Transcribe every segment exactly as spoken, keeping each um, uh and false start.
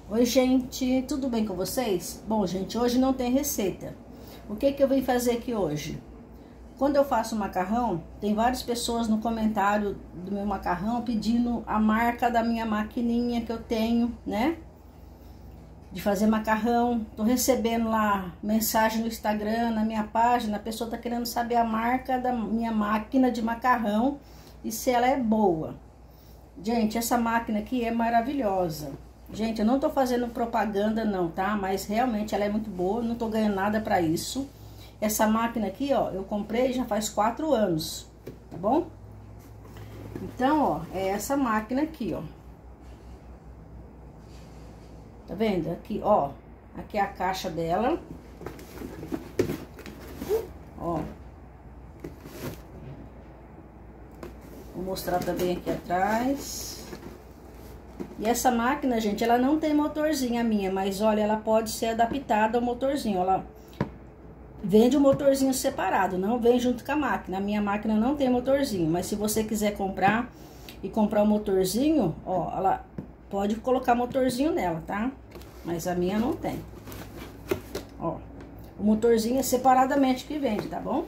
Oi, gente, tudo bem com vocês? Bom, gente, hoje não tem receita. O que que eu vim fazer aqui hoje? Quando eu faço macarrão, tem várias pessoas no comentário do meu macarrão pedindo a marca da minha maquininha que eu tenho, né? De fazer macarrão. Tô recebendo lá mensagem no Instagram, na minha página, a pessoa tá querendo saber a marca da minha máquina de macarrão e se ela é boa. Gente, essa máquina aqui é maravilhosa. Gente, eu não tô fazendo propaganda não, tá? Mas realmente ela é muito boa, não tô ganhando nada pra isso. Essa máquina aqui, ó, eu comprei já faz quatro anos, tá bom? Então, ó, é essa máquina aqui, ó. Tá vendo? Aqui, ó, aqui é a caixa dela. Ó. Vou mostrar também aqui atrás. E essa máquina, gente, ela não tem motorzinho a minha, mas olha, ela pode ser adaptada ao motorzinho. Ela vende o motorzinho separado, não vem junto com a máquina. A minha máquina não tem motorzinho, mas se você quiser comprar e comprar o motorzinho, ó, ela pode colocar motorzinho nela, tá? Mas a minha não tem. Ó, o motorzinho é separadamente que vende, tá bom?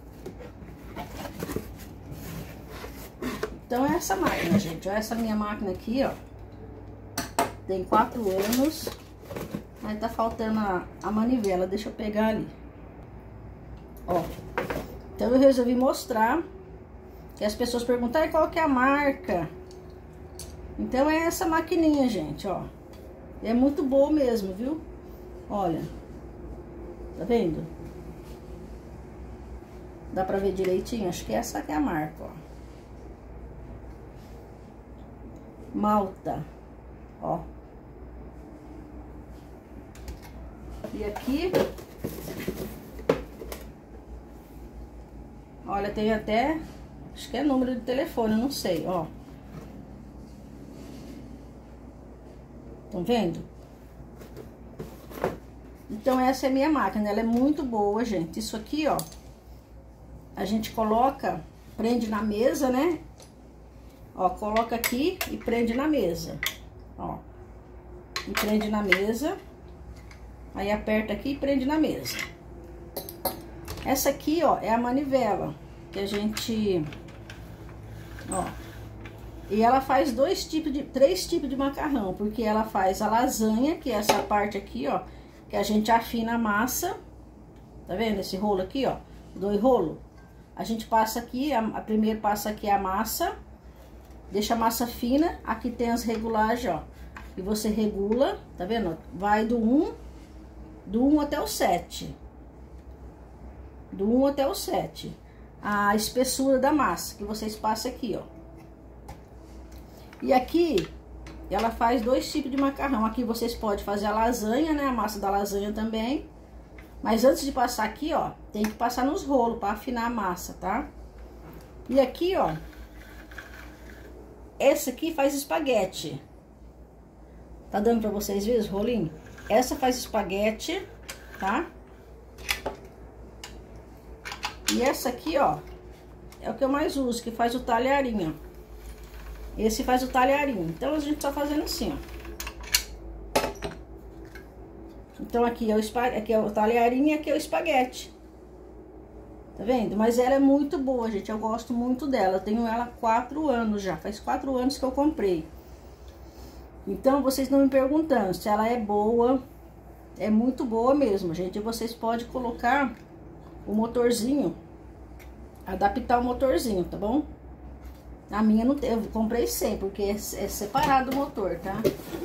Então é essa máquina, gente. Ó, essa minha máquina aqui, ó. Tem quatro anos. Aí tá faltando a, a manivela. Deixa eu pegar ali. Ó. Então eu resolvi mostrar. Que as pessoas perguntam, qual que é a marca? Então é essa maquininha, gente, ó. É muito boa mesmo, viu? Olha. Tá vendo? Dá pra ver direitinho? Acho que essa aqui é a marca, ó. Malta. Ó. E aqui, olha, tem até, acho que é número de telefone, eu não sei, ó. Estão vendo? Então essa é a minha máquina, ela é muito boa, gente. Isso aqui, ó, a gente coloca, prende na mesa, né? Ó, coloca aqui e prende na mesa, ó. E prende na mesa. Aí aperta aqui e prende na mesa. Essa aqui, ó, é a manivela que a gente, ó. E ela faz dois tipos de, três tipos de macarrão, porque ela faz a lasanha, que é essa parte aqui, ó, que a gente afina a massa. Tá vendo esse rolo aqui, ó? Dois rolos. A gente passa aqui, a, a primeiro passa aqui a massa, deixa a massa fina. Aqui tem as regulagens, ó. E você regula, tá vendo? Vai do um, do um até o sete. Do um até o sete. A espessura da massa, que vocês passam aqui, ó. E aqui, ela faz dois tipos de macarrão. Aqui vocês podem fazer a lasanha, né? A massa da lasanha também. Mas antes de passar aqui, ó, tem que passar nos rolos para afinar a massa, tá? E aqui, ó, essa aqui faz espaguete. Tá dando pra vocês verem os rolinhos? Essa faz espaguete, tá? E essa aqui, ó, é o que eu mais uso, que faz o talharinho. Esse faz o talharinho. Então, a gente tá fazendo assim, ó. Então, aqui é o, espa... aqui é o talharinho e aqui é o espaguete. Tá vendo? Mas ela é muito boa, gente. Eu gosto muito dela. Eu tenho ela há quatro anos já. Faz quatro anos que eu comprei. Então, vocês não me perguntando se ela é boa. É muito boa mesmo, gente. E vocês podem colocar o motorzinho. Adaptar o motorzinho, tá bom? A minha não tem, eu comprei sem, porque é, é separado o motor, tá?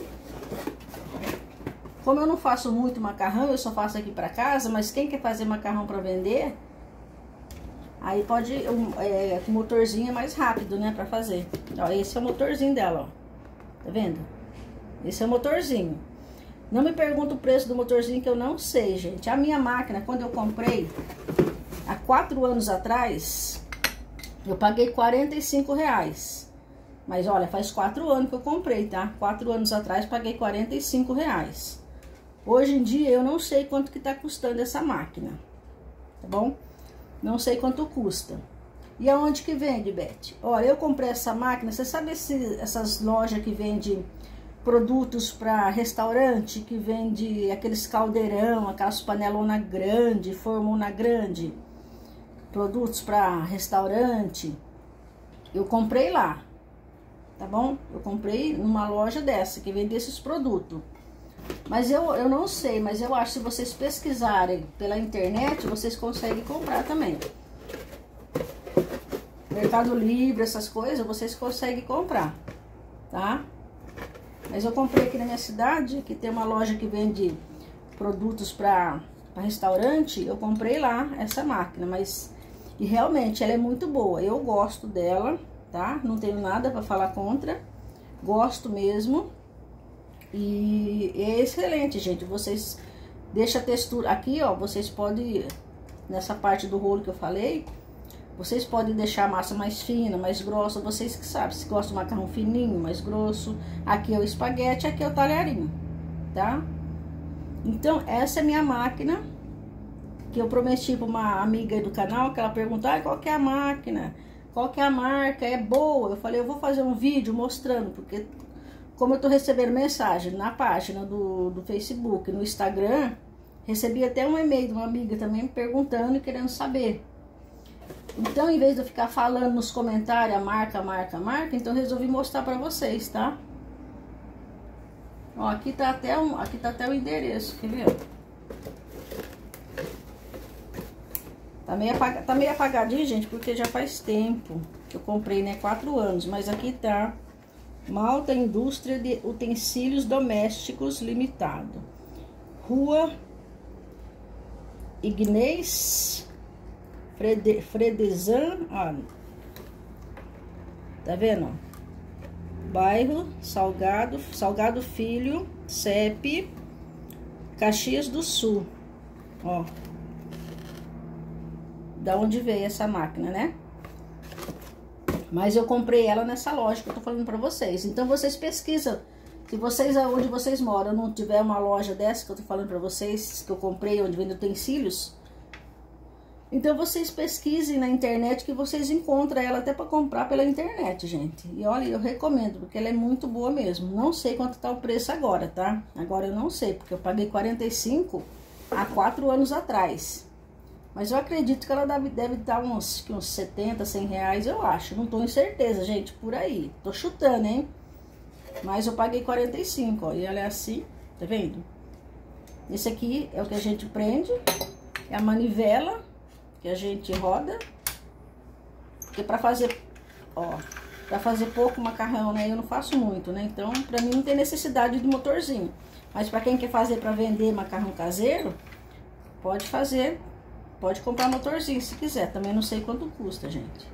Como eu não faço muito macarrão, eu só faço aqui pra casa, mas quem quer fazer macarrão pra vender, aí pode, é, o motorzinho é mais rápido, né, pra fazer. Ó, esse é o motorzinho dela, ó. Tá vendo? Esse é o motorzinho. Não me pergunta o preço do motorzinho, que eu não sei, gente. A minha máquina, quando eu comprei, há quatro anos atrás, eu paguei quarenta e cinco reais. Mas olha, faz quatro anos que eu comprei, tá? Quatro anos atrás paguei quarenta e cinco reais. Hoje em dia eu não sei quanto que tá custando essa máquina, tá bom? Não sei quanto custa. E aonde que vende, Beth? Olha, eu comprei essa máquina, você sabe esse, essas lojas que vendem produtos para restaurante, que vende aqueles caldeirão, aquelas panelona grande, formona grande, produtos para restaurante, eu comprei lá, tá bom? Eu comprei numa loja dessa, que vende esses produtos. Mas eu, eu não sei, mas eu acho que se vocês pesquisarem pela internet, vocês conseguem comprar também. Mercado Livre, essas coisas, vocês conseguem comprar, tá? Mas eu comprei aqui na minha cidade, que tem uma loja que vende produtos para restaurante, eu comprei lá essa máquina, mas e realmente ela é muito boa, eu gosto dela, tá? Não tenho nada para falar contra, gosto mesmo. E é excelente, gente. Vocês deixam a textura aqui, ó. Vocês podem, nessa parte do rolo que eu falei, vocês podem deixar a massa mais fina, mais grossa. Vocês que sabem, se gostam de macarrão fininho, mais grosso. Aqui é o espaguete, aqui é o talharinho, tá? Então, essa é a minha máquina, que eu prometi para uma amiga aí do canal, que ela perguntou, ah, qual que é a máquina? Qual que é a marca? É boa? Eu falei, eu vou fazer um vídeo mostrando, porque como eu tô recebendo mensagem na página do, do Facebook, no Instagram, recebi até um e-mail de uma amiga também me perguntando e querendo saber. Então, em vez de eu ficar falando nos comentários a marca, marca, marca, então eu resolvi mostrar pra vocês, tá? Ó, aqui tá até, um, aqui tá até o endereço, quer ver? Tá meio, apag, tá meio apagadinho, gente, porque já faz tempo que eu comprei, né? Quatro anos, mas aqui tá... Malta Indústria de Utensílios Domésticos Limitado. Rua Ignez Frede, Fredesan. Ah, tá vendo? Bairro Salgado, Salgado Filho, C E P, Caxias do Sul. Ó. Da onde veio essa máquina, né? Mas eu comprei ela nessa loja que eu tô falando pra vocês. Então, vocês pesquisam. Se vocês, onde vocês moram, não tiver uma loja dessa que eu tô falando pra vocês, que eu comprei, onde vende utensílios, então vocês pesquisem na internet, que vocês encontram ela até pra comprar pela internet, gente. E olha, eu recomendo, porque ela é muito boa mesmo. Não sei quanto tá o preço agora, tá? Agora eu não sei, porque eu paguei quarenta e cinco há quatro anos atrás. Mas eu acredito que ela deve, deve estar uns, uns setenta, cem reais, eu acho. Não tô em certeza, gente, por aí. Tô chutando, hein? Mas eu paguei quarenta e cinco, ó. E ela é assim, tá vendo? Esse aqui é o que a gente prende. É a manivela que a gente roda. Porque pra fazer, ó, pra fazer pouco macarrão, né? Eu não faço muito, né? Então, pra mim não tem necessidade de motorzinho. Mas pra quem quer fazer pra vender macarrão caseiro, pode fazer... Pode comprar motorzinho se quiser, também não sei quanto custa, gente.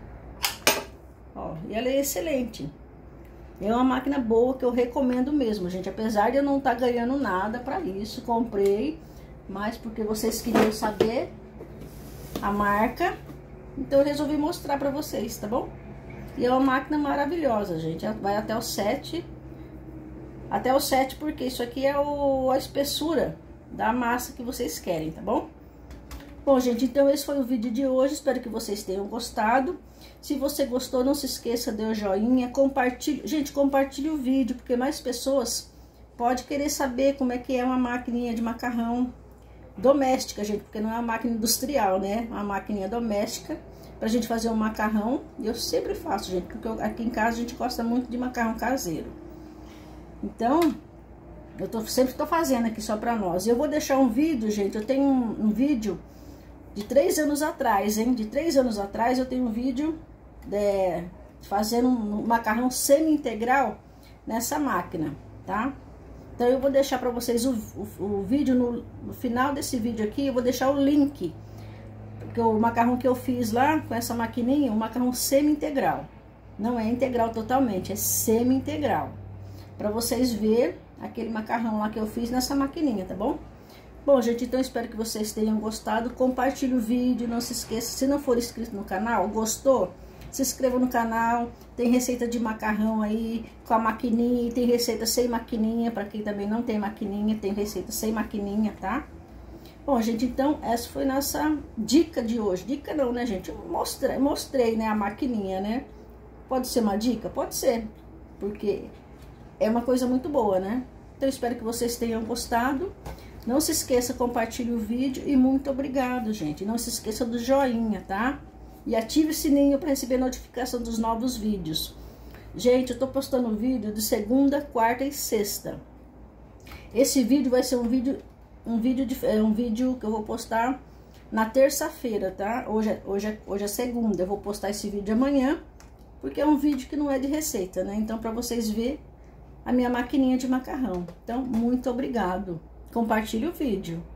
Ó, e ela é excelente. É uma máquina boa que eu recomendo mesmo, gente. Apesar de eu não estar ganhando nada pra isso, comprei. Mas porque vocês queriam saber a marca, então eu resolvi mostrar pra vocês, tá bom? E é uma máquina maravilhosa, gente. Vai até o sete. Até o sete, porque isso aqui é o, a espessura da massa que vocês querem, tá bom? Bom, gente, então esse foi o vídeo de hoje, espero que vocês tenham gostado. Se você gostou, não se esqueça de dar o joinha, compartilhe, gente, compartilhe o vídeo, porque mais pessoas podem querer saber como é que é uma maquininha de macarrão doméstica, gente, porque não é uma máquina industrial, né? É uma maquininha doméstica, pra gente fazer um macarrão. Eu sempre faço, gente, porque eu, aqui em casa a gente gosta muito de macarrão caseiro. Então... Eu tô, sempre tô fazendo aqui só pra nós. Eu vou deixar um vídeo, gente, eu tenho um, um vídeo de três anos atrás, hein? De três anos atrás eu tenho um vídeo de, fazendo um macarrão semi-integral nessa máquina, tá? Então eu vou deixar pra vocês o, o, o vídeo, no, no final desse vídeo aqui, eu vou deixar o link. Porque o macarrão que eu fiz lá, com essa maquininha, um macarrão semi-integral. Não é integral totalmente, é semi-integral. Pra vocês verem aquele macarrão lá que eu fiz nessa maquininha, tá bom? Bom, gente, então espero que vocês tenham gostado. Compartilhe o vídeo, não se esqueça, se não for inscrito no canal, gostou? Se inscreva no canal, tem receita de macarrão aí com a maquininha, e tem receita sem maquininha, pra quem também não tem maquininha, tem receita sem maquininha, tá? Bom, gente, então essa foi nossa dica de hoje. Dica não, né, gente? Eu mostrei, mostrei, né, a maquininha, né? Pode ser uma dica? Pode ser, porque... é uma coisa muito boa, né? Então, eu espero que vocês tenham gostado. Não se esqueça, compartilhe o vídeo e muito obrigado, gente. Não se esqueça do joinha, tá? E ative o sininho para receber notificação dos novos vídeos. Gente, eu tô postando vídeo de segunda, quarta e sexta. Esse vídeo vai ser um vídeo, um vídeo, de, é um vídeo que eu vou postar na terça-feira, tá? Hoje, é, hoje, é, hoje é segunda, eu vou postar esse vídeo amanhã, porque é um vídeo que não é de receita, né? Então, para vocês verem a minha maquininha de macarrão. Então, muito obrigado. Compartilhe o vídeo.